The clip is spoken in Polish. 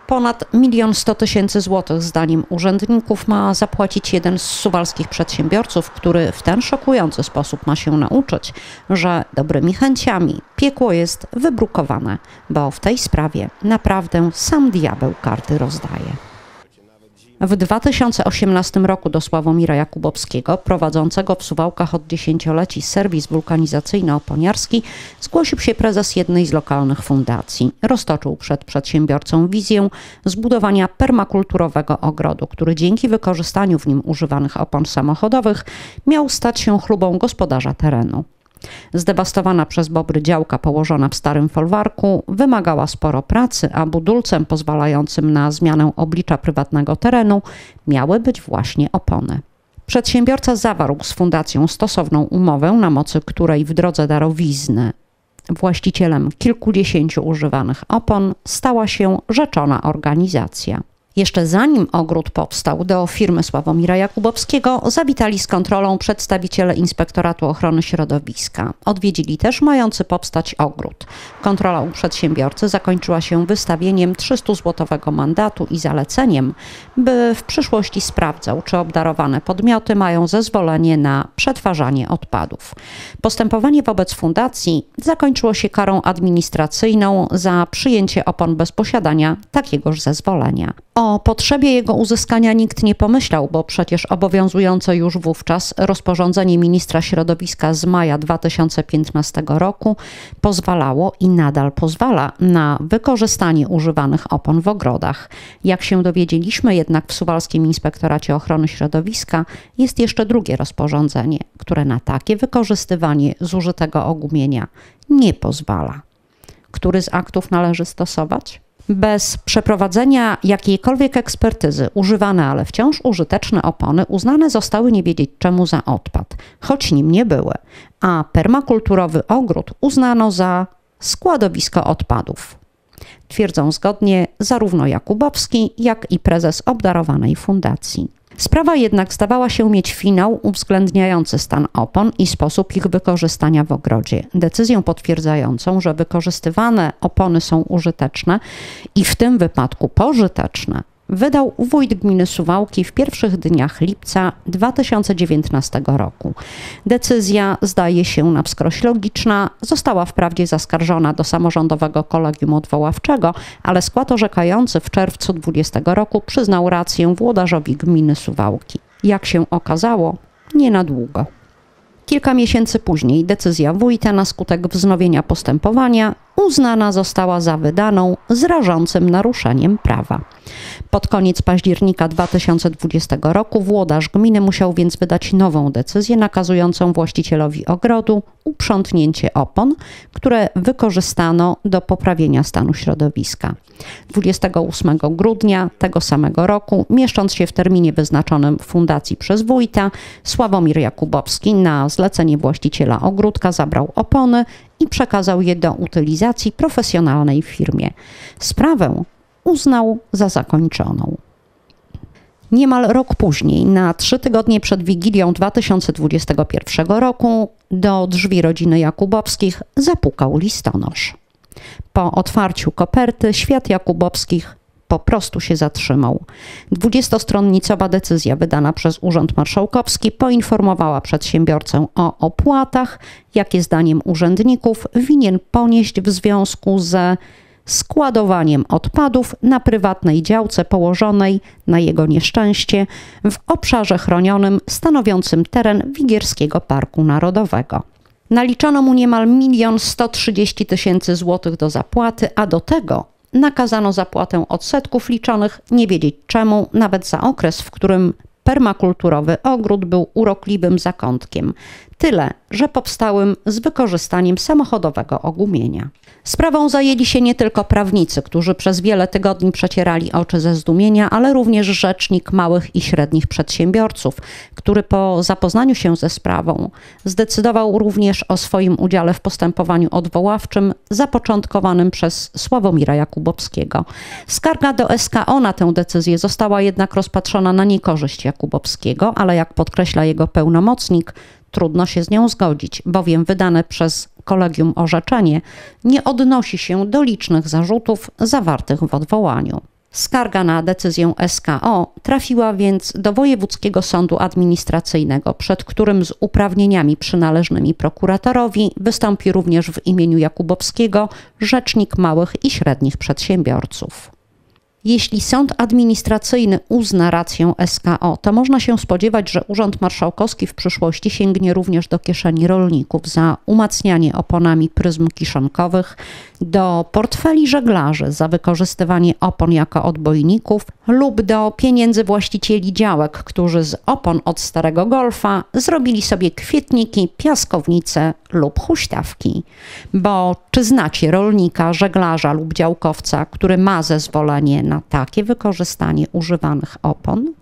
Ponad 1 100 000 złotych zdaniem urzędników ma zapłacić jeden z suwalskich przedsiębiorców, który w ten szokujący sposób ma się nauczyć, że dobrymi chęciami piekło jest wybrukowane, bo w tej sprawie naprawdę sam diabeł karty rozdaje. W 2018 roku do Sławomira Jakubowskiego, prowadzącego w Suwałkach od dziesięcioleci serwis wulkanizacyjno-oponiarski, zgłosił się prezes jednej z lokalnych fundacji. Roztoczył przed przedsiębiorcą wizję zbudowania permakulturowego ogrodu, który dzięki wykorzystaniu w nim używanych opon samochodowych miał stać się chlubą gospodarza terenu. Zdewastowana przez bobry działka położona w starym folwarku wymagała sporo pracy, a budulcem pozwalającym na zmianę oblicza prywatnego terenu miały być właśnie opony. Przedsiębiorca zawarł z fundacją stosowną umowę, na mocy której w drodze darowizny właścicielem kilkudziesięciu używanych opon stała się rzeczona organizacja. Jeszcze zanim ogród powstał, do firmy Sławomira Jakubowskiego zawitali z kontrolą przedstawiciele Inspektoratu Ochrony Środowiska. Odwiedzili też mający powstać ogród. Kontrola u przedsiębiorcy zakończyła się wystawieniem 300-złotowego mandatu i zaleceniem, by w przyszłości sprawdzał, czy obdarowane podmioty mają zezwolenie na przetwarzanie odpadów. Postępowanie wobec fundacji zakończyło się karą administracyjną za przyjęcie opon bez posiadania takiegoż zezwolenia. O potrzebie jego uzyskania nikt nie pomyślał, bo przecież obowiązujące już wówczas rozporządzenie ministra środowiska z maja 2015 roku pozwalało i nadal pozwala na wykorzystanie używanych opon w ogrodach. Jak się dowiedzieliśmy jednak w Suwalskim Inspektoracie Ochrony Środowiska jest jeszcze drugie rozporządzenie, które na takie wykorzystywanie zużytego ogumienia nie pozwala. Który z aktów należy stosować? Bez przeprowadzenia jakiejkolwiek ekspertyzy używane, ale wciąż użyteczne opony uznane zostały nie wiedzieć czemu za odpad, choć nim nie były, a permakulturowy ogród uznano za składowisko odpadów. Twierdzą zgodnie zarówno Jakubowski, jak i prezes obdarowanej fundacji. Sprawa jednak zdawała się mieć finał uwzględniający stan opon i sposób ich wykorzystania w ogrodzie. Decyzję potwierdzającą, że wykorzystywane opony są użyteczne i w tym wypadku pożyteczne, wydał wójt gminy Suwałki w pierwszych dniach lipca 2019 roku. Decyzja zdaje się na wskroś logiczna, została wprawdzie zaskarżona do samorządowego kolegium odwoławczego, ale skład orzekający w czerwcu 2020 roku przyznał rację włodarzowi gminy Suwałki. Jak się okazało, nie na długo. Kilka miesięcy później decyzja wójta na skutek wznowienia postępowania uznana została za wydaną z rażącym naruszeniem prawa. Pod koniec października 2020 roku włodarz gminy musiał więc wydać nową decyzję nakazującą właścicielowi ogrodu uprzątnięcie opon, które wykorzystano do poprawienia stanu środowiska. 28 grudnia tego samego roku, mieszcząc się w terminie wyznaczonym fundacji przez wójta, Sławomir Jakubowski na zlecenie właściciela ogródka zabrał opony i przekazał je do utylizacji profesjonalnej firmie. Sprawę uznał za zakończoną. Niemal rok później, na 3 tygodnie przed Wigilią 2021 roku, do drzwi rodziny Jakubowskich zapukał listonosz. Po otwarciu koperty świat Jakubowskich po prostu się zatrzymał. 20-stronnicowa decyzja wydana przez Urząd Marszałkowski poinformowała przedsiębiorcę o opłatach, jakie zdaniem urzędników winien ponieść w związku ze składowaniem odpadów na prywatnej działce położonej, na jego nieszczęście, w obszarze chronionym stanowiącym teren Wigierskiego Parku Narodowego. Naliczono mu niemal 1 130 000 złotych do zapłaty, a do tego nakazano zapłatę odsetków liczonych, nie wiedzieć czemu, nawet za okres, w którym permakulturowy ogród był urokliwym zakątkiem. Tyle, że powstałym z wykorzystaniem samochodowego ogumienia. Sprawą zajęli się nie tylko prawnicy, którzy przez wiele tygodni przecierali oczy ze zdumienia, ale również rzecznik małych i średnich przedsiębiorców, który po zapoznaniu się ze sprawą zdecydował również o swoim udziale w postępowaniu odwoławczym zapoczątkowanym przez Sławomira Jakubowskiego. Skarga do SKO na tę decyzję została jednak rozpatrzona na niekorzyść Jakubowskiego, ale jak podkreśla jego pełnomocnik, trudno się z nią zgodzić, bowiem wydane przez kolegium orzeczenie nie odnosi się do licznych zarzutów zawartych w odwołaniu. Skarga na decyzję SKO trafiła więc do Wojewódzkiego Sądu Administracyjnego, przed którym z uprawnieniami przynależnymi prokuratorowi wystąpi również w imieniu Jakubowskiego Rzecznik Małych i Średnich Przedsiębiorców. Jeśli sąd administracyjny uzna rację SKO, to można się spodziewać, że Urząd Marszałkowski w przyszłości sięgnie również do kieszeni rolników za umacnianie oponami pryzm kiszonkowych, do portfeli żeglarzy za wykorzystywanie opon jako odbojników lub do pieniędzy właścicieli działek, którzy z opon od starego golfa zrobili sobie kwietniki, piaskownice lub huśtawki. Bo czy znacie rolnika, żeglarza lub działkowca, który ma zezwolenie na takie wykorzystanie używanych opon?